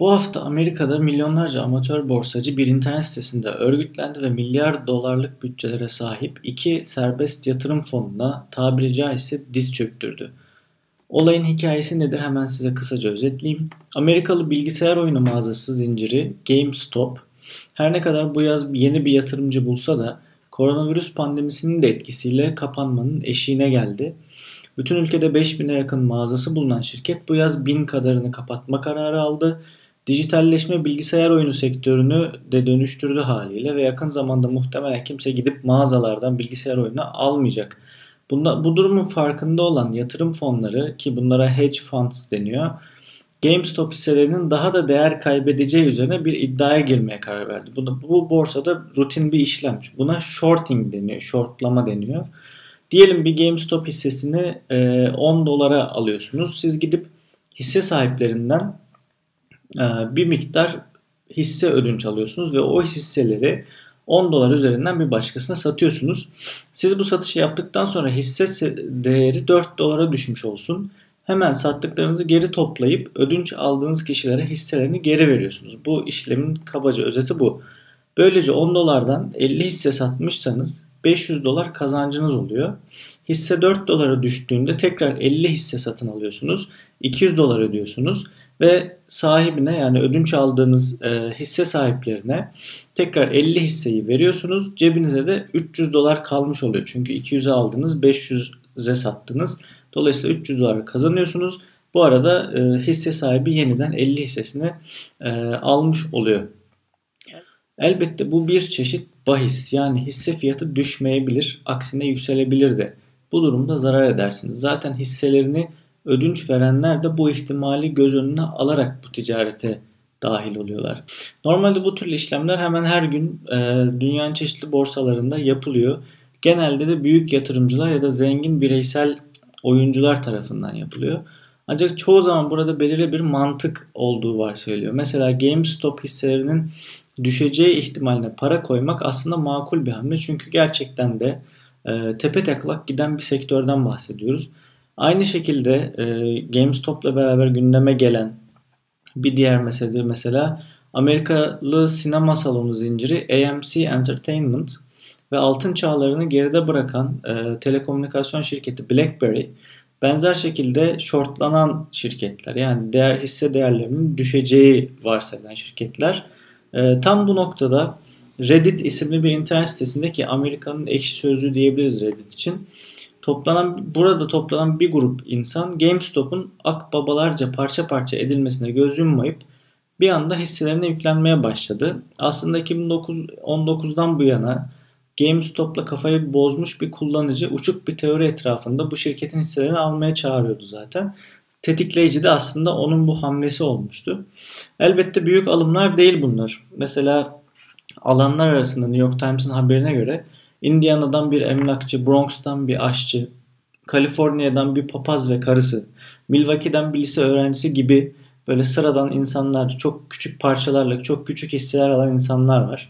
Bu hafta Amerika'da milyonlarca amatör borsacı bir internet sitesinde örgütlendi ve milyar dolarlık bütçelere sahip iki serbest yatırım fonuna tabiri caizse diz çöktürdü. Olayın hikayesi nedir hemen size kısaca özetleyeyim. Amerikalı bilgisayar oyunu mağazası zinciri GameStop her ne kadar bu yaz yeni bir yatırımcı bulsa da koronavirüs pandemisinin de etkisiyle kapanmanın eşiğine geldi. Bütün ülkede 5000'e yakın mağazası bulunan şirket bu yaz 1000 kadarını kapatma kararı aldı. Dijitalleşme bilgisayar oyunu sektörünü de dönüştürdü haliyle ve yakın zamanda muhtemelen kimse gidip mağazalardan bilgisayar oyunu almayacak. Bu durumun farkında olan yatırım fonları ki bunlara hedge funds deniyor, GameStop hisselerinin daha da değer kaybedeceği üzerine bir iddiaya girmeye karar verdi. Bu borsada rutin bir işlem. Buna shorting deniyor, shortlama deniyor. Diyelim bir GameStop hissesini 10 dolara alıyorsunuz. Siz gidip hisse sahiplerinden bir miktar hisse ödünç alıyorsunuz ve o hisseleri 10 dolar üzerinden bir başkasına satıyorsunuz. Siz bu satışı yaptıktan sonra hisse değeri 4 dolara düşmüş olsun. Hemen sattıklarınızı geri toplayıp ödünç aldığınız kişilere hisselerini geri veriyorsunuz. Bu işlemin kabaca özeti bu. Böylece 10 dolardan 50 hisse satmışsanız 500 dolar kazancınız oluyor. Hisse 4 dolara düştüğünde tekrar 50 hisse satın alıyorsunuz. 200 dolar ödüyorsunuz ve sahibine, yani ödünç aldığınız hisse sahiplerine tekrar 50 hisseyi veriyorsunuz. Cebinize de 300 dolar kalmış oluyor. Çünkü 200'e aldınız, 500'e sattınız. Dolayısıyla 300 dolar kazanıyorsunuz. Bu arada hisse sahibi yeniden 50 hissesini almış oluyor. Elbette bu bir çeşit bahis, yani hisse fiyatı düşmeyebilir, aksine yükselebilir de. Bu durumda zarar edersiniz. Zaten hisselerini ödünç verenler de bu ihtimali göz önüne alarak bu ticarete dahil oluyorlar. Normalde bu tür işlemler hemen her gün dünyanın çeşitli borsalarında yapılıyor. Genelde de büyük yatırımcılar ya da zengin bireysel oyuncular tarafından yapılıyor. Ancak çoğu zaman burada belirli bir mantık olduğu varsayılıyor. Mesela GameStop hisselerinin düşeceği ihtimaline para koymak aslında makul bir hamle. Çünkü gerçekten de tepetaklak giden bir sektörden bahsediyoruz. Aynı şekilde GameStop'la beraber gündeme gelen bir diğer mesele mesela Amerikalı sinema salonu zinciri AMC Entertainment ve altın çağlarını geride bırakan telekomünikasyon şirketi BlackBerry benzer şekilde shortlanan şirketler, yani hisse değerlerinin düşeceği varsayılan şirketler. Tam bu noktada Reddit isimli bir internet sitesinde, ki Amerika'nın ekşi sözlüğü diyebiliriz Reddit için, burada toplanan bir grup insan GameStop'un akbabalarca parça parça edilmesine göz yummayıp bir anda hisselerine yüklenmeye başladı. Aslında 2019'dan bu yana GameStop'la kafayı bozmuş bir kullanıcı uçuk bir teori etrafında bu şirketin hisselerini almaya çağırıyordu zaten. Tetikleyici de aslında onun bu hamlesi olmuştu. Elbette büyük alımlar değil bunlar. Mesela alanlar arasında New York Times'ın haberine göre Indiana'dan bir emlakçı, Bronx'tan bir aşçı, Kaliforniya'dan bir papaz ve karısı, Milwaukee'den bir lise öğrencisi gibi böyle sıradan insanlar, çok küçük parçalarla çok küçük hisseler alan insanlar var.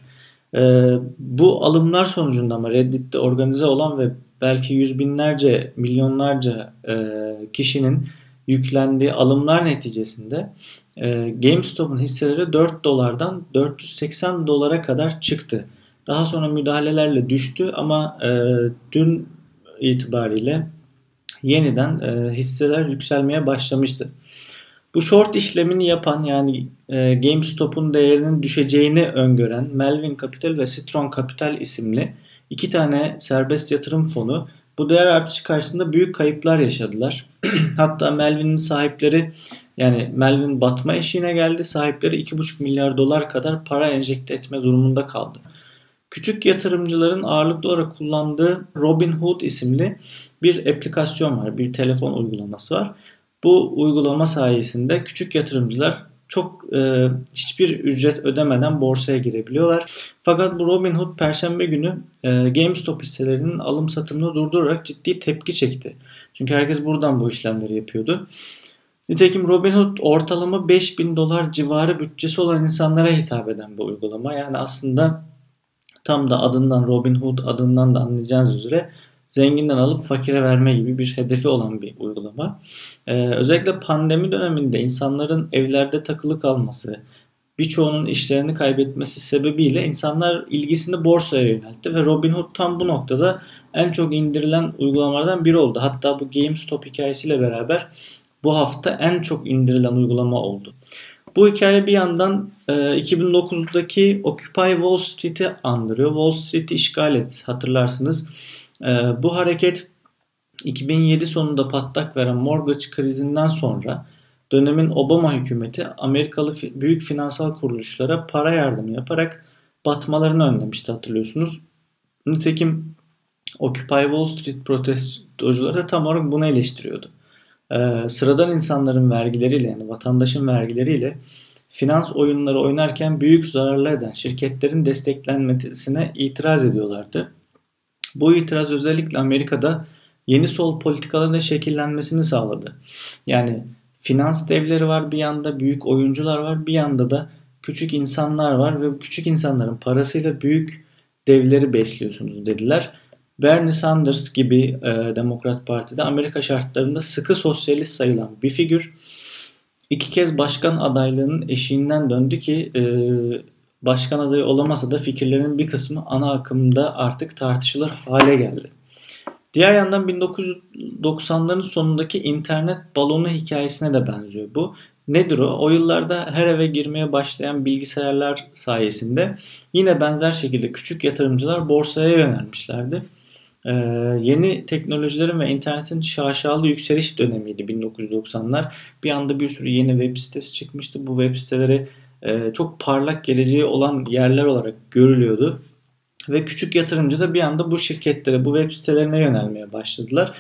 Bu alımlar sonucunda ama Reddit'te organize olan ve belki yüz binlerce, milyonlarca kişinin yüklendiği alımlar neticesinde GameStop'un hisseleri 4 dolardan 480 dolara kadar çıktı. Daha sonra müdahalelerle düştü ama dün itibariyle yeniden hisseler yükselmeye başlamıştı. Bu short işlemini yapan, yani GameStop'un değerinin düşeceğini öngören Melvin Capital ve Citron Capital isimli iki tane serbest yatırım fonu bu değer artışı karşısında büyük kayıplar yaşadılar. Hatta Melvin'in sahipleri, yani Melvin batma eşiğine geldi. Sahipleri 2,5 milyar dolar kadar para enjekte etme durumunda kaldı. Küçük yatırımcıların ağırlıklı olarak kullandığı Robinhood isimli bir aplikasyon var, bir telefon uygulaması var. Bu uygulama sayesinde küçük yatırımcılar hiçbir ücret ödemeden borsaya girebiliyorlar. Fakat bu Robinhood Perşembe günü GameStop hisselerinin alım satımını durdurarak ciddi tepki çekti. Çünkü herkes buradan bu işlemleri yapıyordu. Nitekim Robinhood ortalama 5000 dolar civarı bütçesi olan insanlara hitap eden bu uygulama. Yani aslında tam da adından, Robinhood adından da anlayacağınız üzere zenginden alıp fakire verme gibi bir hedefi olan bir uygulama. Özellikle pandemi döneminde insanların evlerde takılı kalması, birçoğunun işlerini kaybetmesi sebebiyle insanlar ilgisini borsaya yöneltti ve Robinhood tam bu noktada en çok indirilen uygulamalardan biri oldu. Hatta bu GameStop hikayesiyle beraber bu hafta en çok indirilen uygulama oldu. Bu hikaye bir yandan 2009'daki Occupy Wall Street'i andırıyor. Wall Street'i işgal et, hatırlarsınız. Bu hareket 2007 sonunda patlak veren mortgage krizinden sonra dönemin Obama hükümeti Amerikalı büyük finansal kuruluşlara para yardımı yaparak batmalarını önlemişti, hatırlıyorsunuz. Nitekim Occupy Wall Street protestocuları da tam olarak bunu eleştiriyordu. Sıradan insanların vergileriyle, yani vatandaşın vergileriyle finans oyunları oynarken büyük zararlar eden şirketlerin desteklenmesine itiraz ediyorlardı. Bu itiraz özellikle Amerika'da yeni sol politikaların şekillenmesini sağladı. Yani finans devleri var bir yanda, büyük oyuncular var bir yanda da küçük insanlar var ve bu küçük insanların parasıyla büyük devleri besliyorsunuz dediler. Bernie Sanders gibi Demokrat Parti'de Amerika şartlarında sıkı sosyalist sayılan bir figür 2 kez başkan adaylığının eşiğinden döndü ki başkan adayı olamasa da fikirlerinin bir kısmı ana akımda artık tartışılır hale geldi. Diğer yandan 1990'ların sonundaki internet balonu hikayesine de benziyor bu. Nedir o? O yıllarda her eve girmeye başlayan bilgisayarlar sayesinde yine benzer şekilde küçük yatırımcılar borsaya yönelmişlerdi. Yeni teknolojilerin ve internetin şaşalı yükseliş dönemiydi 1990'lar. Bir anda bir sürü yeni web sitesi çıkmıştı. Bu web siteleri çok parlak geleceği olan yerler olarak görülüyordu. Ve küçük yatırımcı da bir anda bu şirketlere, bu web sitelerine yönelmeye başladılar.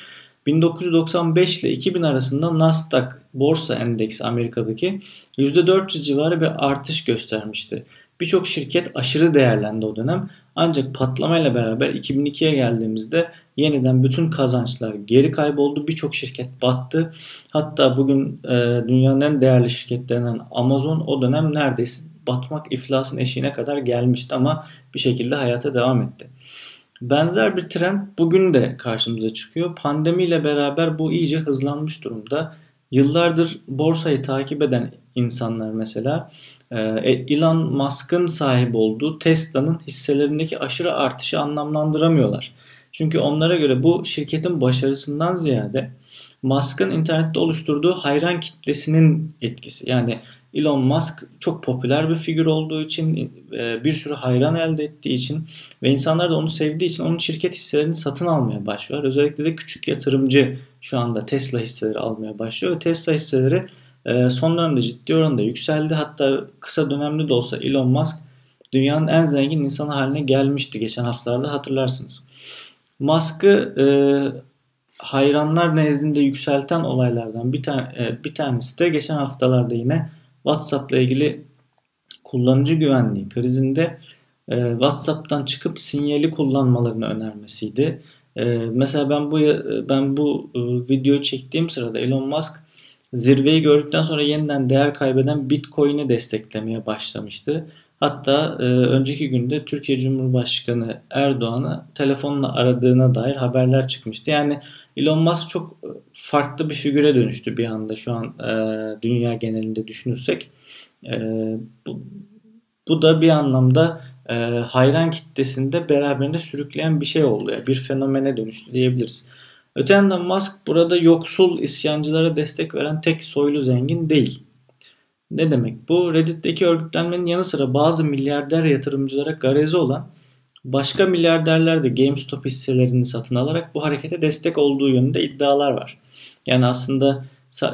1995 ile 2000 arasında Nasdaq borsa endeksi Amerika'daki %400 civarı bir artış göstermişti. Birçok şirket aşırı değerlendi o dönem. Ancak patlamayla beraber 2002'ye geldiğimizde yeniden bütün kazançlar geri kayboldu. Birçok şirket battı. Hatta bugün dünyanın en değerli şirketlerinden Amazon o dönem neredeyse batmak, iflasın eşiğine kadar gelmişti ama bir şekilde hayata devam etti. Benzer bir trend bugün de karşımıza çıkıyor. Pandemiyle beraber bu iyice hızlanmış durumda. Yıllardır borsayı takip eden insanlar mesela Elon Musk'ın sahip olduğu Tesla'nın hisselerindeki aşırı artışı anlamlandıramıyorlar. Çünkü onlara göre bu şirketin başarısından ziyade Musk'ın internette oluşturduğu hayran kitlesinin etkisi. Yani Elon Musk çok popüler bir figür olduğu için, bir sürü hayran elde ettiği için ve insanlar da onu sevdiği için onun şirket hisselerini satın almaya başlıyor. Özellikle de küçük yatırımcı şu anda Tesla hisseleri almaya başlıyor ve Tesla hisseleri son dönemde ciddi oranda yükseldi. Hatta kısa dönemli de olsa Elon Musk dünyanın en zengin insanı haline gelmişti geçen haftalarda, hatırlarsınız. Musk'ı hayranlar nezdinde yükselten olaylardan bir tanesi de geçen haftalarda yine WhatsApp'la ilgili kullanıcı güvenliği krizinde WhatsApp'tan çıkıp sinyali kullanmalarını önermesiydi. Mesela ben bu videoyu çektiğim sırada Elon Musk zirveyi gördükten sonra yeniden değer kaybeden Bitcoin'i desteklemeye başlamıştı. Hatta önceki günde Türkiye Cumhurbaşkanı Erdoğan'ı telefonla aradığına dair haberler çıkmıştı. Yani Elon Musk çok farklı bir figüre dönüştü bir anda şu an dünya genelinde düşünürsek. E, bu, bu da bir anlamda hayran kitlesinde beraberinde sürükleyen bir şey oldu. Yani bir fenomene dönüştü diyebiliriz. Öte yandan Musk burada yoksul isyancılara destek veren tek soylu zengin değil. Ne demek bu? Reddit'teki örgütlenmenin yanı sıra bazı milyarder yatırımcılara garezi olan başka milyarderler de GameStop hisselerini satın alarak bu harekete destek olduğu yönünde iddialar var. Yani aslında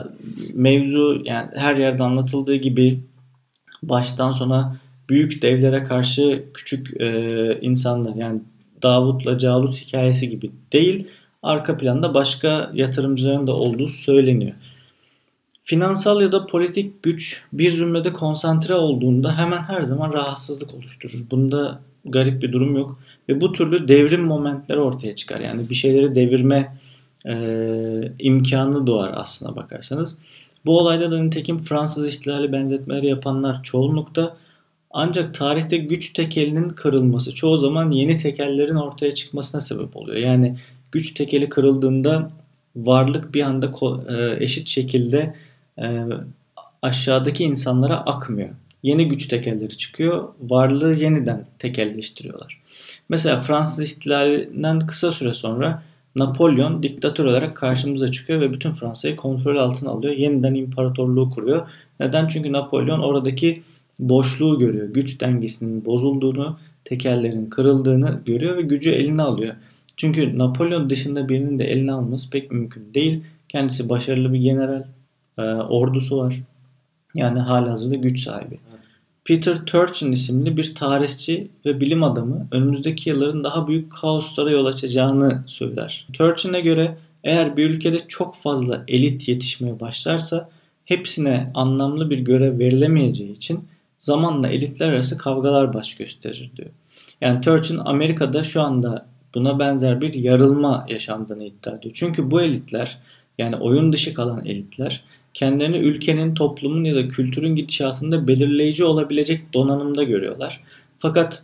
mevzu, yani her yerde anlatıldığı gibi baştan sona büyük devlere karşı küçük insanlar, yani Davut'la Calut hikayesi gibi değil, arka planda başka yatırımcıların da olduğu söyleniyor. Finansal ya da politik güç bir zümrede konsantre olduğunda hemen her zaman rahatsızlık oluşturur. Bunda garip bir durum yok. Ve bu türlü devrim momentleri ortaya çıkar. Yani bir şeyleri devirme imkanı doğar aslına bakarsanız. Bu olayda da nitekim Fransız ihtilali benzetmeleri yapanlar çoğunlukta, ancak tarihte güç tekelinin kırılması çoğu zaman yeni tekellerin ortaya çıkmasına sebep oluyor. Yani güç tekeli kırıldığında varlık bir anda eşit şekilde e, aşağıdaki insanlara akmıyor. Yeni güç tekelleri çıkıyor, varlığı yeniden tekelleştiriyorlar. Mesela Fransız ihtilalinden kısa süre sonra Napolyon diktatör olarak karşımıza çıkıyor ve bütün Fransa'yı kontrol altına alıyor. Yeniden imparatorluğu kuruyor. Neden? Çünkü Napolyon oradaki boşluğu görüyor. Güç dengesinin bozulduğunu, tekellerin kırıldığını görüyor ve gücü eline alıyor. Çünkü Napolyon dışında birinin de eline alması pek mümkün değil. Kendisi başarılı bir general, ordusu var. Yani halihazırda güç sahibi. Peter Turchin isimli bir tarihçi ve bilim adamı önümüzdeki yılların daha büyük kaoslara yol açacağını söyler. Turchin'e göre eğer bir ülkede çok fazla elit yetişmeye başlarsa hepsine anlamlı bir görev verilemeyeceği için zamanla elitler arası kavgalar baş gösterir diyor. Yani Turchin Amerika'da şu anda buna benzer bir yarılma yaşandığını iddia ediyor. Çünkü bu elitler, yani oyun dışı kalan elitler, kendilerini ülkenin, toplumun ya da kültürün gidişatında belirleyici olabilecek donanımda görüyorlar. Fakat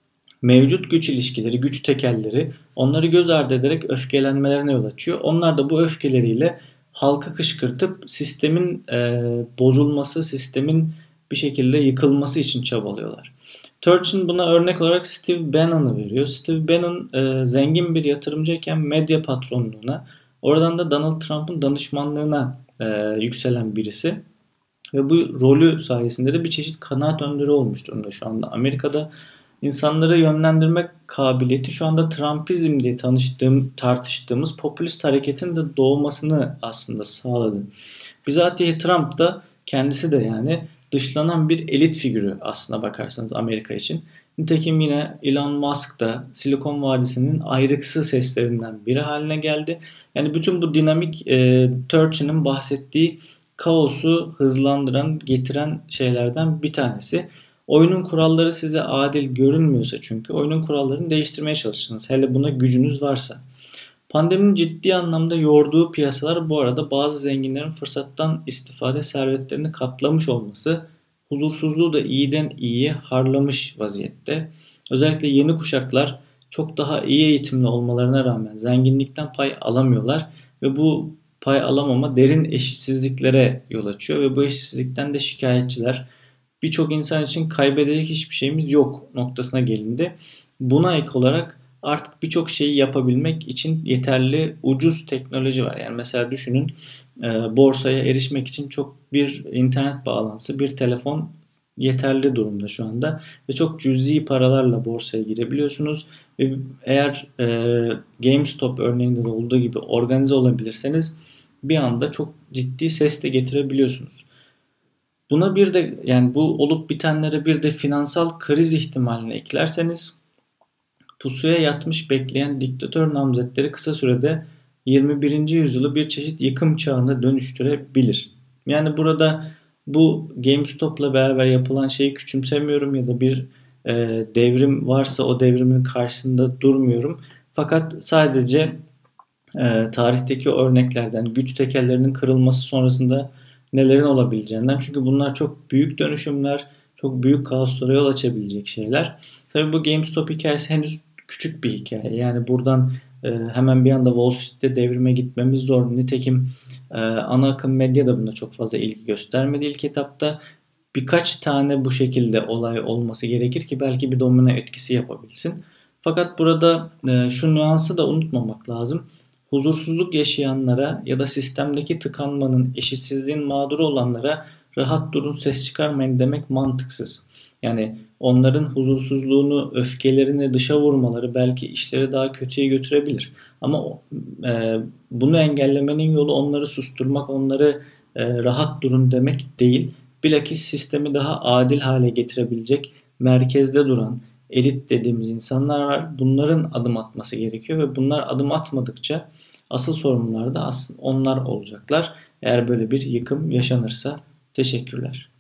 mevcut güç ilişkileri, güç tekelleri onları göz ardı ederek öfkelenmelerine yol açıyor. Onlar da bu öfkeleriyle halkı kışkırtıp sistemin bozulması, sistemin bir şekilde yıkılması için çabalıyorlar. Turchin buna örnek olarak Steve Bannon'ı veriyor. Steve Bannon zengin bir yatırımcıyken medya patronluğuna, oradan da Donald Trump'ın danışmanlığına yükselen birisi. Ve bu rolü sayesinde de bir çeşit kanaat önderi olmuş durumda şu anda. Amerika'da insanları yönlendirmek kabiliyeti şu anda Trumpizm diye tartıştığımız popülist hareketin de doğmasını aslında sağladı. Bizatihi Trump da kendisi de yani dışlanan bir elit figürü aslına bakarsanız Amerika için. Nitekim yine Elon Musk da Silikon Vadisi'nin ayrıksı seslerinden biri haline geldi. Yani bütün bu dinamik Turchin'in bahsettiği kaosu hızlandıran, getiren şeylerden bir tanesi. Oyunun kuralları size adil görünmüyorsa çünkü oyunun kurallarını değiştirmeye çalışırsınız. Hele buna gücünüz varsa. Pandeminin ciddi anlamda yorduğu piyasalar bu arada bazı zenginlerin fırsattan istifade servetlerini katlamış olması huzursuzluğu da iyiden iyiye harlamış vaziyette. Özellikle yeni kuşaklar çok daha iyi eğitimli olmalarına rağmen zenginlikten pay alamıyorlar ve bu pay alamama derin eşitsizliklere yol açıyor ve bu eşitsizlikten de şikayetçiler. Birçok insan için kaybedecek hiçbir şeyimiz yok noktasına gelindi. Buna ek olarak artık birçok şeyi yapabilmek için yeterli ucuz teknoloji var. Yani mesela düşünün, borsaya erişmek için çok bir internet bağlantısı, bir telefon yeterli durumda şu anda. Ve çok cüzi paralarla borsaya girebiliyorsunuz. Ve eğer GameStop örneğinde de olduğu gibi organize olabilirseniz bir anda çok ciddi ses de getirebiliyorsunuz. Buna bir de yani bu olup bitenlere bir de finansal kriz ihtimalini eklerseniz pusuya yatmış bekleyen diktatör namzetleri kısa sürede 21. yüzyılı bir çeşit yıkım çağına dönüştürebilir. Yani burada bu GameStop'la beraber yapılan şeyi küçümsemiyorum ya da bir devrim varsa o devrimin karşısında durmuyorum. Fakat sadece tarihteki örneklerden, güç tekellerinin kırılması sonrasında nelerin olabileceğinden. Çünkü bunlar çok büyük dönüşümler, çok büyük kaoslara yol açabilecek şeyler. Tabii bu GameStop hikayesi henüz küçük bir hikaye. Yani buradan hemen bir anda Wall Street'te devrime gitmemiz zor. Nitekim ana akım medya da buna çok fazla ilgi göstermedi ilk etapta. Birkaç tane bu şekilde olay olması gerekir ki belki bir domino etkisi yapabilsin. Fakat burada şu nüansı da unutmamak lazım. Huzursuzluk yaşayanlara ya da sistemdeki tıkanmanın, eşitsizliğin mağduru olanlara rahat durun, ses çıkarmayın demek mantıksız. Yani onların huzursuzluğunu, öfkelerini dışa vurmaları belki işleri daha kötüye götürebilir. Ama bunu engellemenin yolu onları susturmak, onları rahat durun demek değil. Bilakis sistemi daha adil hale getirebilecek, merkezde duran, elit dediğimiz insanlar var. Bunların adım atması gerekiyor ve bunlar adım atmadıkça asıl sorumlular da aslında onlar olacaklar. Eğer böyle bir yıkım yaşanırsa. Teşekkürler.